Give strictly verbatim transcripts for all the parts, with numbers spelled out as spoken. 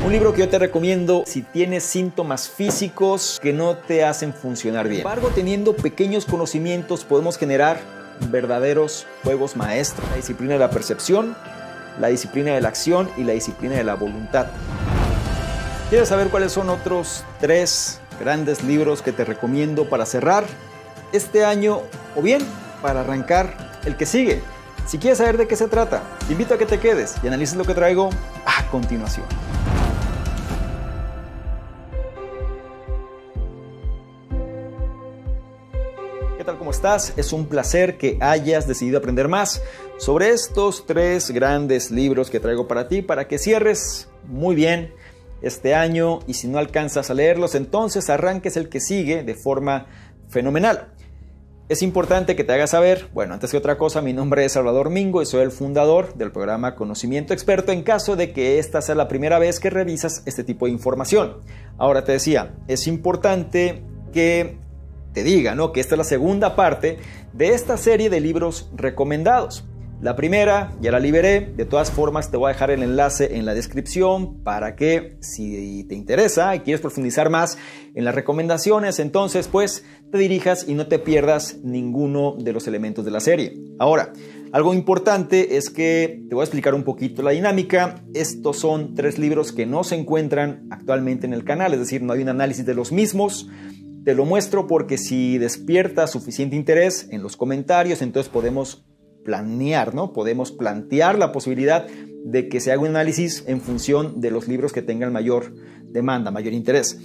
Un libro que yo te recomiendo si tienes síntomas físicos que no te hacen funcionar bien. Sin embargo, teniendo pequeños conocimientos podemos generar verdaderos juegos maestros. La disciplina de la percepción, la disciplina de la acción y la disciplina de la voluntad. ¿Quieres saber cuáles son otros tres grandes libros que te recomiendo para cerrar este año o bien para arrancar el que sigue? Si quieres saber de qué se trata, te invito a que te quedes y analices lo que traigo a continuación. ¿Qué tal? ¿Cómo estás? Es un placer que hayas decidido aprender más sobre estos tres grandes libros que traigo para ti, para que cierres muy bien este año y si no alcanzas a leerlos, entonces arranques el que sigue de forma fenomenal. Es importante que te hagas saber, bueno, antes que otra cosa, mi nombre es Salvador Mingo y soy el fundador del programa Conocimiento Experto en caso de que esta sea la primera vez que revisas este tipo de información. Ahora te decía, es importante que te diga, ¿no?, que esta es la segunda parte de esta serie de libros recomendados. La primera ya la liberé, de todas formas te voy a dejar el enlace en la descripción para que si te interesa y quieres profundizar más en las recomendaciones, entonces pues te dirijas y no te pierdas ninguno de los elementos de la serie. Ahora, algo importante es que te voy a explicar un poquito la dinámica. Estos son tres libros que no se encuentran actualmente en el canal, es decir, no hay un análisis de los mismos. Te lo muestro porque si despierta suficiente interés en los comentarios, entonces podemos planear, ¿no? Podemos plantear la posibilidad de que se haga un análisis en función de los libros que tengan mayor demanda, mayor interés.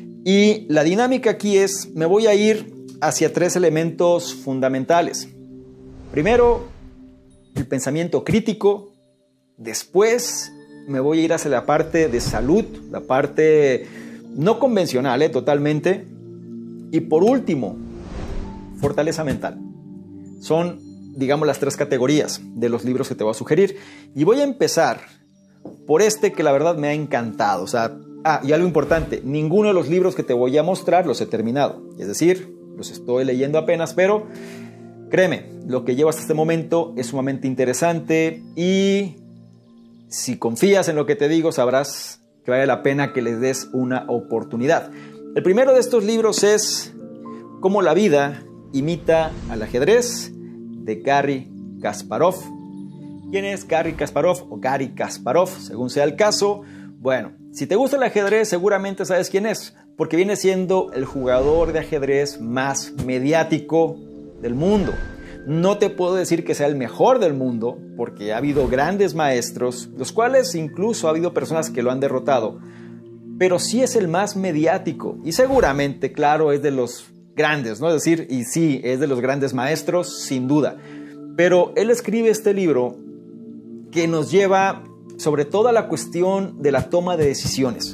Y la dinámica aquí es, me voy a ir hacia tres elementos fundamentales. Primero, el pensamiento crítico. Después, me voy a ir hacia la parte de salud, la parte no convencional, ¿eh? Totalmente. Y por último, fortaleza mental. Son, digamos, las tres categorías de los libros que te voy a sugerir. Y voy a empezar por este que la verdad me ha encantado. O sea, ah, y algo importante, ninguno de los libros que te voy a mostrar los he terminado. Es decir, los estoy leyendo apenas, pero créeme, lo que llevo hasta este momento es sumamente interesante y si confías en lo que te digo, sabrás que vale la pena que les des una oportunidad. El primero de estos libros es Cómo la vida imita al ajedrez, de Garry Kasparov. ¿Quién es Garry Kasparov o Garry Kasparov, según sea el caso? Bueno, si te gusta el ajedrez seguramente sabes quién es, porque viene siendo el jugador de ajedrez más mediático del mundo. No te puedo decir que sea el mejor del mundo, porque ha habido grandes maestros, los cuales incluso ha habido personas que lo han derrotado, pero sí es el más mediático y seguramente, claro, es de los grandes, ¿no? Es decir, y sí, es de los grandes maestros, sin duda. Pero él escribe este libro que nos lleva sobre todo a la cuestión de la toma de decisiones.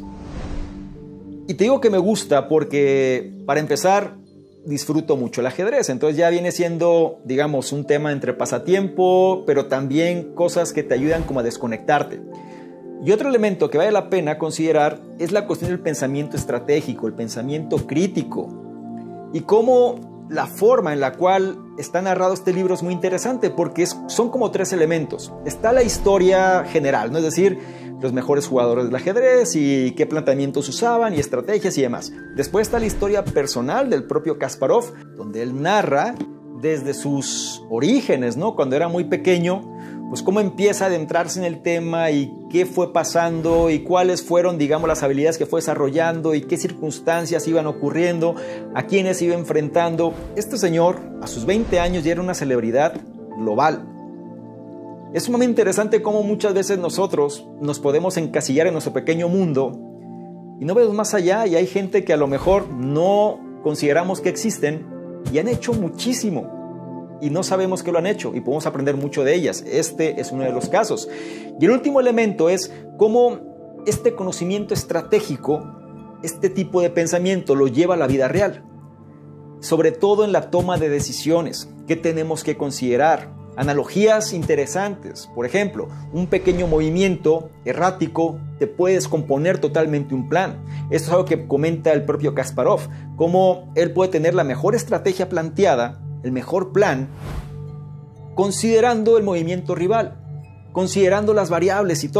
Y te digo que me gusta porque, para empezar, disfruto mucho el ajedrez. Entonces ya viene siendo, digamos, un tema entre pasatiempo, pero también cosas que te ayudan como a desconectarte. Y otro elemento que vale la pena considerar es la cuestión del pensamiento estratégico, el pensamiento crítico. Y cómo la forma en la cual está narrado este libro es muy interesante porque es, son como tres elementos. Está la historia general, ¿no? Es decir, los mejores jugadores del ajedrez y qué planteamientos usaban y estrategias y demás. Después está la historia personal del propio Kasparov, donde él narra desde sus orígenes, ¿no? Cuando era muy pequeño, pues cómo empieza a adentrarse en el tema y qué fue pasando y cuáles fueron, digamos, las habilidades que fue desarrollando y qué circunstancias iban ocurriendo, a quiénes iba enfrentando. Este señor, a sus veinte años, ya era una celebridad global. Es sumamente interesante cómo muchas veces nosotros nos podemos encasillar en nuestro pequeño mundo y no vemos más allá, y hay gente que a lo mejor no consideramos que existen y han hecho muchísimo y no sabemos que lo han hecho y podemos aprender mucho de ellas. Este es uno de los casos. Y el último elemento es cómo este conocimiento estratégico, este tipo de pensamiento lo lleva a la vida real, sobre todo en la toma de decisiones. ¿Qué tenemos que considerar? Analogías interesantes. Por ejemplo, un pequeño movimiento errático te puede descomponer totalmente un plan. Esto es algo que comenta el propio Kasparov, cómo él puede tener la mejor estrategia planteada, el mejor plan, considerando el movimiento rival, considerando las variables y todo.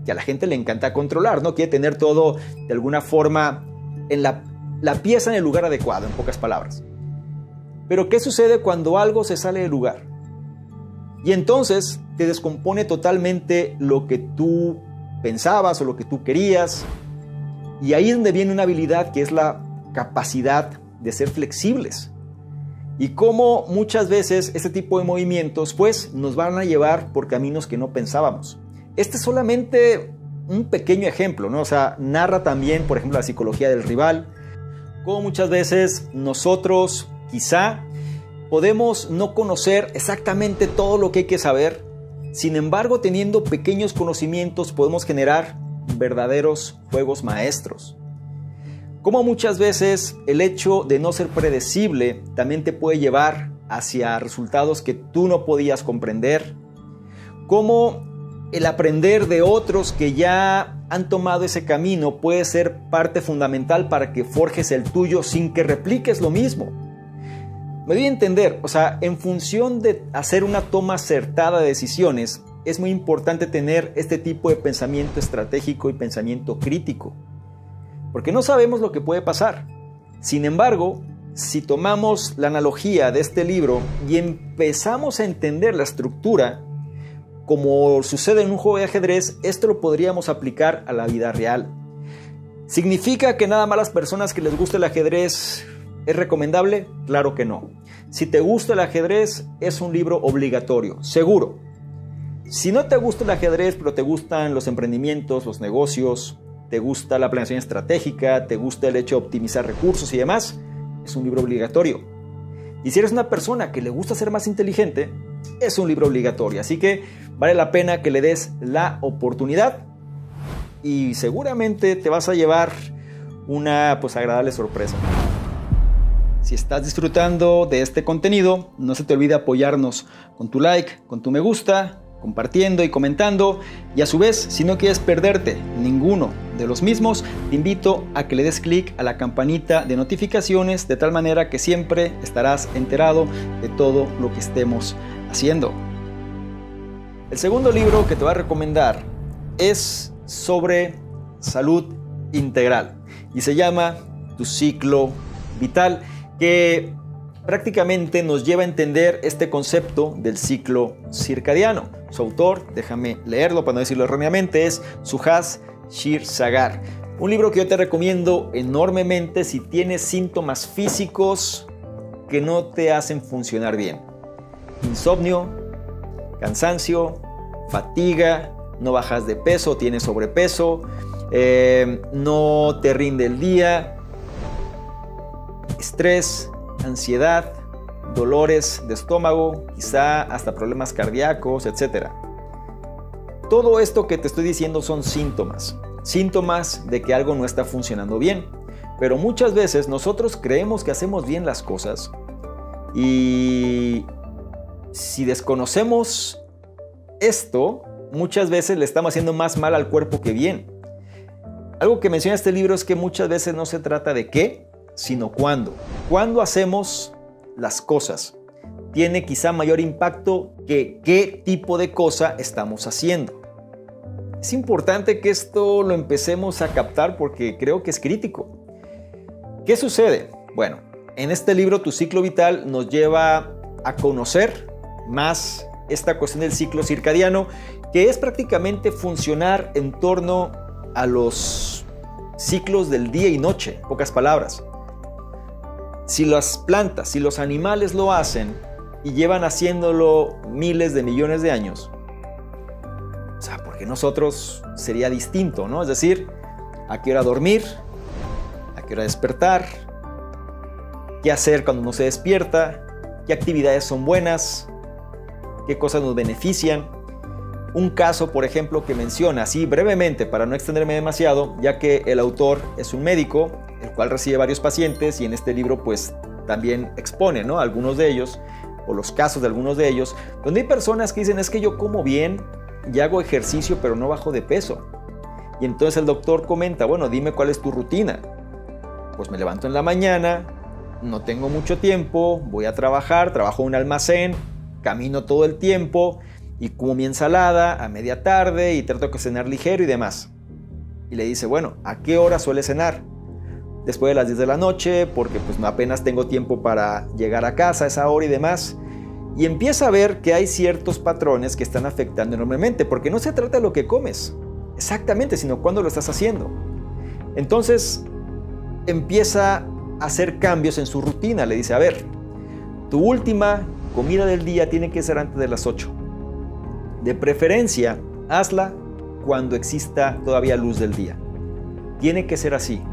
que a la gente le encanta controlar, ¿no? Quiere tener todo de alguna forma en la, la pieza en el lugar adecuado, en pocas palabras. Pero ¿qué sucede cuando algo se sale del lugar? Y entonces te descompone totalmente lo que tú pensabas o lo que tú querías. Y ahí es donde viene una habilidad que es la capacidad de ser flexibles. Y cómo muchas veces este tipo de movimientos pues nos van a llevar por caminos que no pensábamos. Este es solamente un pequeño ejemplo, ¿no? O sea, narra también, por ejemplo, la psicología del rival. Cómo muchas veces nosotros quizá podemos no conocer exactamente todo lo que hay que saber. Sin embargo, teniendo pequeños conocimientos podemos generar verdaderos juegos maestros. Como muchas veces el hecho de no ser predecible también te puede llevar hacia resultados que tú no podías comprender. Como el aprender de otros que ya han tomado ese camino puede ser parte fundamental para que forjes el tuyo sin que repliques lo mismo. Me doy a entender, o sea, en función de hacer una toma acertada de decisiones, es muy importante tener este tipo de pensamiento estratégico y pensamiento crítico. Porque no sabemos lo que puede pasar. Sin embargo, si tomamos la analogía de este libro y empezamos a entender la estructura, como sucede en un juego de ajedrez, esto lo podríamos aplicar a la vida real. ¿Significa que nada más las personas que les gusta el ajedrez es recomendable? Claro que no. Si te gusta el ajedrez, es un libro obligatorio, seguro. Si no te gusta el ajedrez, pero te gustan los emprendimientos, los negocios, te gusta la planeación estratégica, te gusta el hecho de optimizar recursos y demás, es un libro obligatorio. Y si eres una persona que le gusta ser más inteligente, es un libro obligatorio. Así que vale la pena que le des la oportunidad y seguramente te vas a llevar una pues agradable sorpresa. Si estás disfrutando de este contenido, no se te olvide apoyarnos con tu like, con tu me gusta, compartiendo y comentando. Y a su vez, si no quieres perderte ninguno de los mismos, te invito a que le des clic a la campanita de notificaciones de tal manera que siempre estarás enterado de todo lo que estemos haciendo. El segundo libro que te voy a recomendar es sobre salud integral y se llama Tu Ciclo Vital, que prácticamente nos lleva a entender este concepto del ciclo circadiano. Su autor, déjame leerlo para no decirlo erróneamente, es Suhas Kshirshagar. Un libro que yo te recomiendo enormemente si tienes síntomas físicos que no te hacen funcionar bien. Insomnio, cansancio, fatiga, no bajas de peso, tienes sobrepeso, eh, no te rinde el día, estrés, ansiedad, dolores de estómago, quizá hasta problemas cardíacos, etcétera. Todo esto que te estoy diciendo son síntomas, síntomas de que algo no está funcionando bien. Pero muchas veces nosotros creemos que hacemos bien las cosas y si desconocemos esto, muchas veces le estamos haciendo más mal al cuerpo que bien. Algo que menciona este libro es que muchas veces no se trata de qué, sino cuándo. Cuándo hacemos las cosas tiene quizá mayor impacto que qué tipo de cosa estamos haciendo. Es importante que esto lo empecemos a captar porque creo que es crítico. ¿Qué sucede? Bueno, en este libro Tu Ciclo Vital nos lleva a conocer más esta cuestión del ciclo circadiano, que es prácticamente funcionar en torno a los ciclos del día y noche, en pocas palabras. Si las plantas, si los animales lo hacen y llevan haciéndolo miles de millones de años, o sea, porque nosotros sería distinto, ¿no? Es decir, a qué hora dormir, a qué hora despertar, qué hacer cuando uno se despierta, qué actividades son buenas, qué cosas nos benefician. Un caso, por ejemplo, que menciona así brevemente para no extenderme demasiado, ya que el autor es un médico, el cual recibe varios pacientes y en este libro pues también expone, ¿no?, algunos de ellos o los casos de algunos de ellos, donde hay personas que dicen es que yo como bien y hago ejercicio pero no bajo de peso. Y entonces el doctor comenta, bueno, dime cuál es tu rutina. Pues me levanto en la mañana, no tengo mucho tiempo, voy a trabajar, trabajo en un almacén, camino todo el tiempo y como mi ensalada a media tarde y trato de cenar ligero y demás. Y le dice, bueno, ¿a qué hora suele cenar? Después de las diez de la noche, porque pues apenas tengo tiempo para llegar a casa a esa hora y demás. Y empieza a ver que hay ciertos patrones que están afectando enormemente, porque no se trata de lo que comes, exactamente, sino cuándo lo estás haciendo. Entonces empieza a hacer cambios en su rutina. Le dice, a ver, tu última comida del día tiene que ser antes de las ocho. De preferencia, hazla cuando exista todavía luz del día. Tiene que ser así.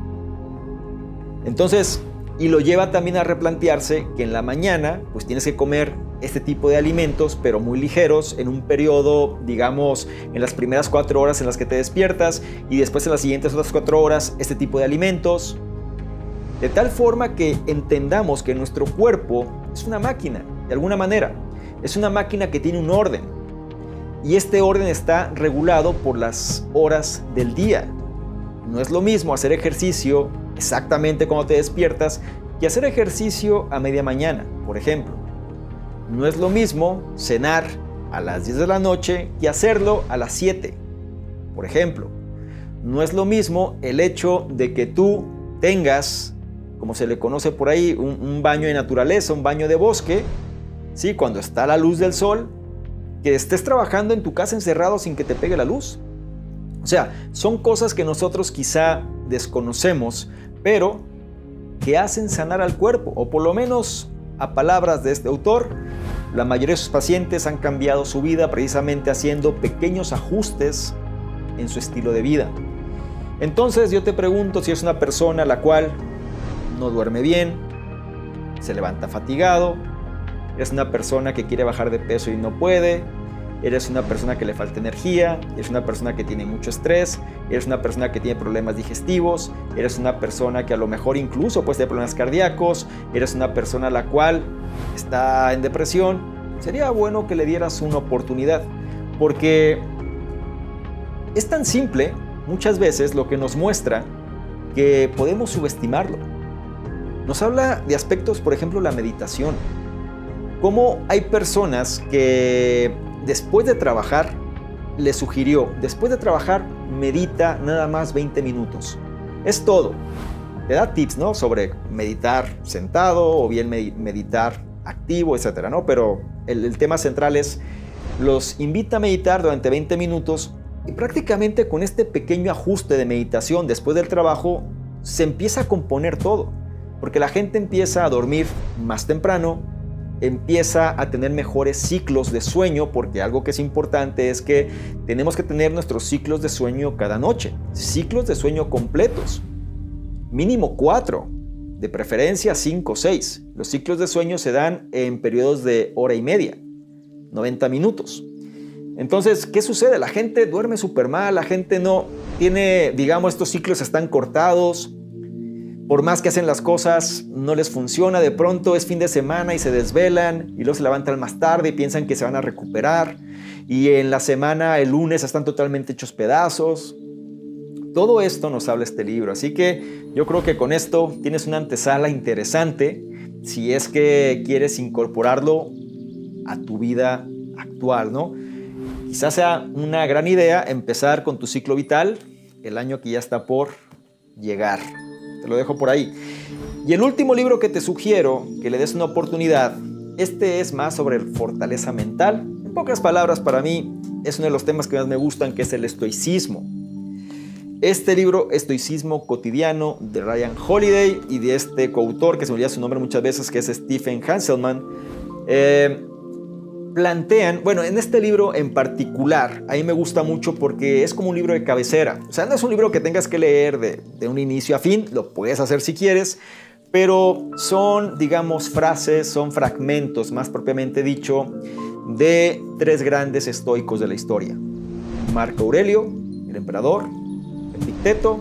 Entonces, y lo lleva también a replantearse que en la mañana, pues tienes que comer este tipo de alimentos, pero muy ligeros, en un periodo, digamos, en las primeras cuatro horas en las que te despiertas, y después en las siguientes otras cuatro horas, este tipo de alimentos. De tal forma que entendamos que nuestro cuerpo es una máquina, de alguna manera. Es una máquina que tiene un orden. Y este orden está regulado por las horas del día. No es lo mismo hacer ejercicio exactamente cuando te despiertas que hacer ejercicio a media mañana, por ejemplo. No es lo mismo cenar a las diez de la noche que hacerlo a las siete, por ejemplo. No es lo mismo el hecho de que tú tengas, como se le conoce por ahí, un, un baño de naturaleza, un baño de bosque, ¿sí? Cuando está la luz del sol, que estés trabajando en tu casa encerrado sin que te pegue la luz. O sea, son cosas que nosotros quizá desconocemos, pero que hacen sanar al cuerpo, o por lo menos, a palabras de este autor, la mayoría de sus pacientes han cambiado su vida precisamente haciendo pequeños ajustes en su estilo de vida. Entonces yo te pregunto si es una persona la cual no duerme bien, se levanta fatigado, eres una persona que quiere bajar de peso y no puede, eres una persona que le falta energía, eres una persona que tiene mucho estrés, eres una persona que tiene problemas digestivos, eres una persona que a lo mejor incluso puede tener problemas cardíacos, eres una persona la cual está en depresión. Sería bueno que le dieras una oportunidad, porque es tan simple muchas veces lo que nos muestra que podemos subestimarlo. Nos habla de aspectos, por ejemplo, la meditación. Cómo hay personas que después de trabajar, le sugirió, después de trabajar, medita nada más veinte minutos. Es todo. Te da tips, ¿no? Sobre meditar sentado o bien meditar activo, etcétera, ¿no? Pero el, el tema central es, los invita a meditar durante veinte minutos y prácticamente con este pequeño ajuste de meditación después del trabajo, se empieza a componer todo. Porque la gente empieza a dormir más temprano, empieza a tener mejores ciclos de sueño, porque algo que es importante es que tenemos que tener nuestros ciclos de sueño cada noche, ciclos de sueño completos, mínimo cuatro, de preferencia cinco o seis. Los ciclos de sueño se dan en periodos de hora y media, noventa minutos. Entonces, ¿qué sucede? La gente duerme súper mal, la gente no tiene, digamos, estos ciclos están cortados. Por más que hacen las cosas, no les funciona. De pronto es fin de semana y se desvelan y luego se levantan más tarde y piensan que se van a recuperar. Y en la semana, el lunes, están totalmente hechos pedazos. Todo esto nos habla este libro. Así que yo creo que con esto tienes una antesala interesante si es que quieres incorporarlo a tu vida actual, ¿no? Quizás sea una gran idea empezar con tu ciclo vital el año que ya está por llegar. Te lo dejo por ahí. Y el último libro que te sugiero que le des una oportunidad, este es más sobre fortaleza mental. En pocas palabras, para mí es uno de los temas que más me gustan, que es el estoicismo. Este libro, Estoicismo Cotidiano, de Ryan Holiday y de este coautor, que se me olvida su nombre muchas veces, que es Stephen Hanselman, eh, plantean, bueno, en este libro en particular, a mí me gusta mucho porque es como un libro de cabecera. O sea, no es un libro que tengas que leer de, de un inicio a fin, lo puedes hacer si quieres, pero son, digamos, frases, son fragmentos, más propiamente dicho, de tres grandes estoicos de la historia. Marco Aurelio, el emperador, Epicteto,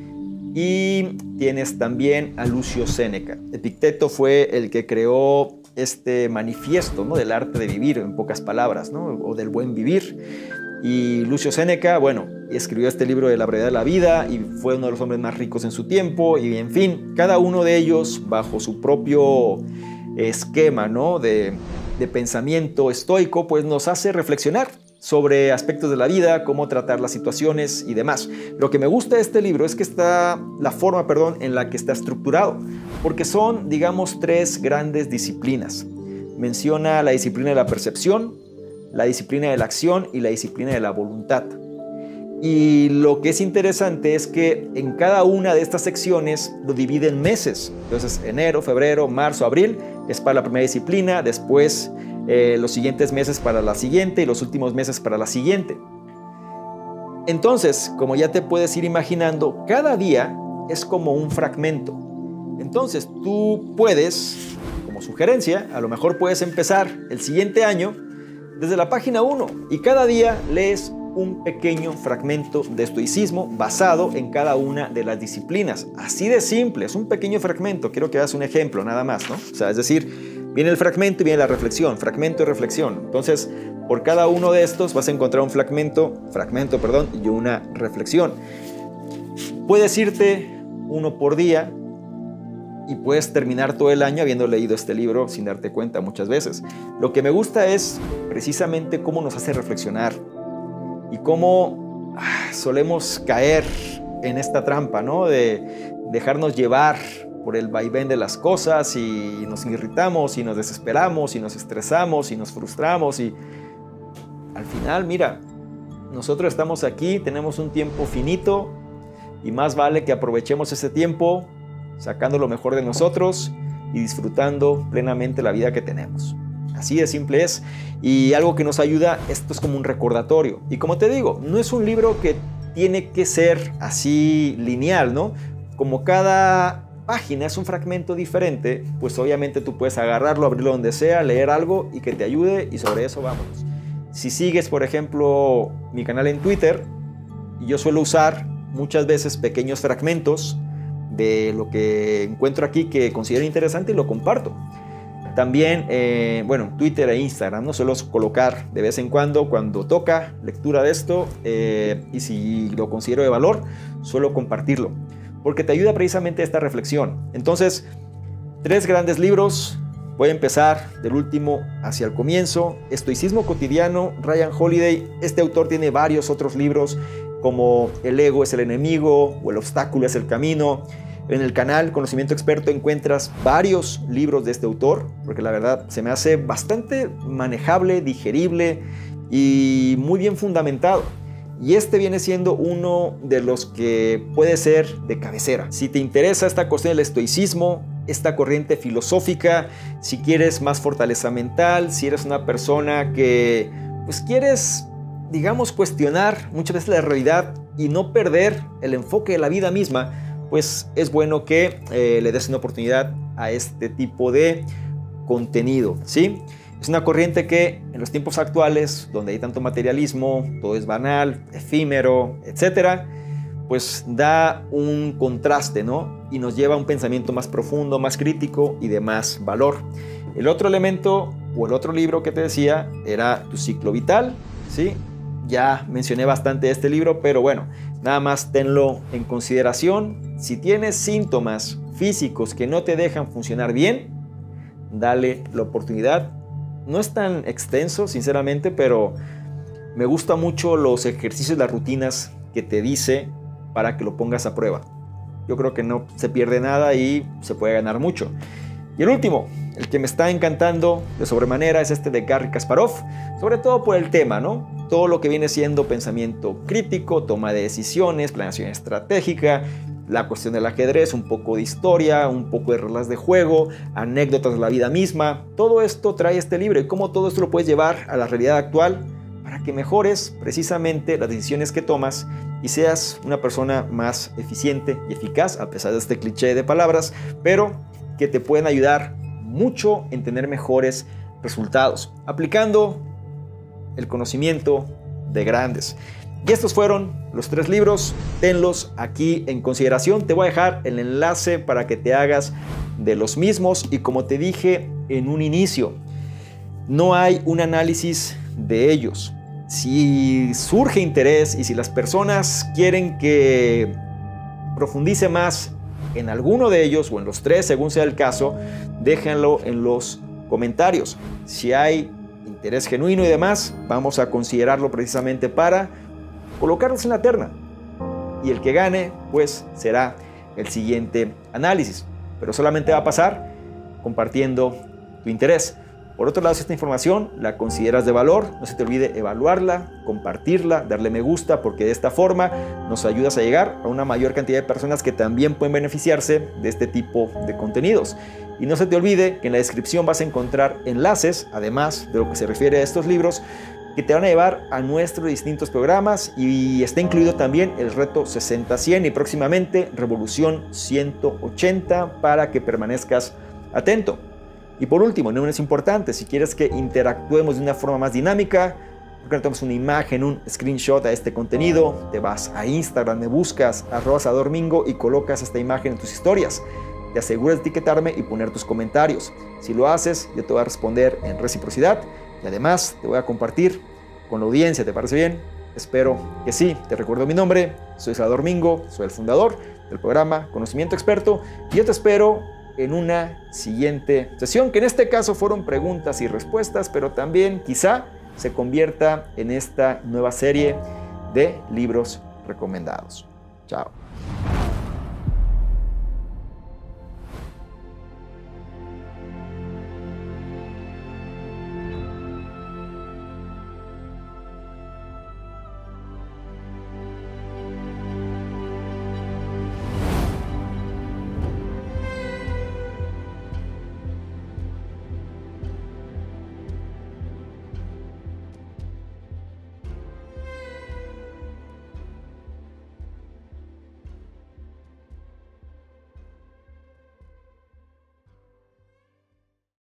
y tienes también a Lucio Séneca. Epicteto fue el que creó este manifiesto, ¿no?, del arte de vivir, en pocas palabras, ¿no?, o del buen vivir. Y Lucio Séneca, bueno, escribió este libro de la brevedad de la vida y fue uno de los hombres más ricos en su tiempo. Y en fin, cada uno de ellos bajo su propio esquema, ¿no?, de de pensamiento estoico, pues nos hace reflexionar sobre aspectos de la vida, cómo tratar las situaciones y demás. Lo que me gusta de este libro es que está la forma, perdón, en la que está estructurado, porque son, digamos, tres grandes disciplinas. Menciona la disciplina de la percepción, la disciplina de la acción y la disciplina de la voluntad. Y lo que es interesante es que en cada una de estas secciones lo divide en meses. Entonces, enero, febrero, marzo, abril es para la primera disciplina, después eh, los siguientes meses para la siguiente y los últimos meses para la siguiente. Entonces, como ya te puedes ir imaginando, cada día es como un fragmento. Entonces, tú puedes, como sugerencia, a lo mejor puedes empezar el siguiente año desde la página uno y cada día lees un pequeño fragmento de estoicismo basado en cada una de las disciplinas. Así de simple, es un pequeño fragmento. Quiero que hagas un ejemplo, nada más, ¿no? O sea, es decir, viene el fragmento y viene la reflexión, fragmento y reflexión. Entonces, por cada uno de estos vas a encontrar un fragmento, fragmento, perdón, y una reflexión. Puedes irte uno por día y puedes terminar todo el año habiendo leído este libro sin darte cuenta muchas veces. Lo que me gusta es precisamente cómo nos hace reflexionar y cómo ah, solemos caer en esta trampa, ¿no? De dejarnos llevar por el vaivén de las cosas y nos irritamos y nos desesperamos y nos estresamos y nos frustramos y al final, mira, nosotros estamos aquí, tenemos un tiempo finito y más vale que aprovechemos ese tiempo sacando lo mejor de nosotros y disfrutando plenamente la vida que tenemos. Así de simple es. Y algo que nos ayuda, esto es como un recordatorio. Y como te digo, no es un libro que tiene que ser así lineal, ¿no? Como cada página es un fragmento diferente, pues obviamente tú puedes agarrarlo, abrirlo donde sea, leer algo y que te ayude y sobre eso vámonos. Si sigues, por ejemplo, mi canal en Twitter, yo suelo usar muchas veces pequeños fragmentos de lo que encuentro aquí que considero interesante y lo comparto. También, eh, bueno, Twitter e Instagram, ¿no? Suelo colocar de vez en cuando, cuando toca lectura de esto, eh, y si lo considero de valor, suelo compartirlo, porque te ayuda precisamente a esta reflexión. Entonces, tres grandes libros. Voy a empezar del último hacia el comienzo. Estoicismo cotidiano, Ryan Holiday. Este autor tiene varios otros libros, como El ego es el enemigo o El obstáculo es el camino. En el canal Conocimiento Experto encuentras varios libros de este autor, porque la verdad se me hace bastante manejable, digerible y muy bien fundamentado. Y este viene siendo uno de los que puede ser de cabecera. Si te interesa esta cuestión del estoicismo, esta corriente filosófica, si quieres más fortaleza mental, si eres una persona que pues quieres, digamos, cuestionar muchas veces la realidad y no perder el enfoque de la vida misma, pues es bueno que eh, le des una oportunidad a este tipo de contenido, ¿sí? Es una corriente que en los tiempos actuales, donde hay tanto materialismo, todo es banal, efímero, etcétera, pues da un contraste, ¿no? Y nos lleva a un pensamiento más profundo, más crítico y de más valor. El otro elemento o el otro libro que te decía era Tu ciclo vital, ¿sí? Ya mencioné bastante este libro, pero bueno, nada más tenlo en consideración. Si tienes síntomas físicos que no te dejan funcionar bien, dale la oportunidad. No es tan extenso, sinceramente, pero me gustan mucho los ejercicios, las rutinas que te dice para que lo pongas a prueba. Yo creo que no se pierde nada y se puede ganar mucho. Y el último, el que me está encantando de sobremanera, es este de Garry Kasparov, sobre todo por el tema, ¿no? Todo lo que viene siendo pensamiento crítico, toma de decisiones, planeación estratégica, la cuestión del ajedrez, un poco de historia, un poco de reglas de juego, anécdotas de la vida misma. Todo esto trae este libro y cómo todo esto lo puedes llevar a la realidad actual para que mejores precisamente las decisiones que tomas y seas una persona más eficiente y eficaz, a pesar de este cliché de palabras, pero que te pueden ayudar mucho en tener mejores resultados, aplicando el conocimiento de grandes. Y estos fueron los tres libros, tenlos aquí en consideración. Te voy a dejar el enlace para que te hagas de los mismos y como te dije en un inicio, no hay un análisis de ellos. Si surge interés y si las personas quieren que profundice más en alguno de ellos o en los tres, según sea el caso, déjenlo en los comentarios. Si hay interés genuino y demás, vamos a considerarlo precisamente para colocarlos en la terna. Y el que gane, pues será el siguiente análisis. Pero solamente va a pasar compartiendo tu interés. Por otro lado, si esta información la consideras de valor, no se te olvide evaluarla, compartirla, darle me gusta, porque de esta forma nos ayudas a llegar a una mayor cantidad de personas que también pueden beneficiarse de este tipo de contenidos. Y no se te olvide que en la descripción vas a encontrar enlaces, además de lo que se refiere a estos libros, que te van a llevar a nuestros distintos programas, y está incluido también el reto sesenta cien y próximamente Revolución ciento ochenta, para que permanezcas atento. Y por último, no menos importante, si quieres que interactuemos de una forma más dinámica, ¿por qué no tomas una imagen, un screenshot a este contenido? Te vas a Instagram, me buscas arroba sadormingo y colocas esta imagen en tus historias. Te aseguras de etiquetarme y poner tus comentarios. Si lo haces, yo te voy a responder en reciprocidad y además te voy a compartir con la audiencia. ¿Te parece bien? Espero que sí. Te recuerdo mi nombre, soy Salvador Mingo, soy el fundador del programa Conocimiento Experto y yo te espero en una siguiente sesión, que en este caso fueron preguntas y respuestas, pero también quizá se convierta en esta nueva serie de libros recomendados. Chao.